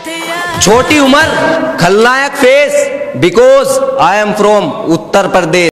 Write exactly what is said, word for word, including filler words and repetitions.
छोटी उम्र खलनायक face because I am from Uttar Pradesh.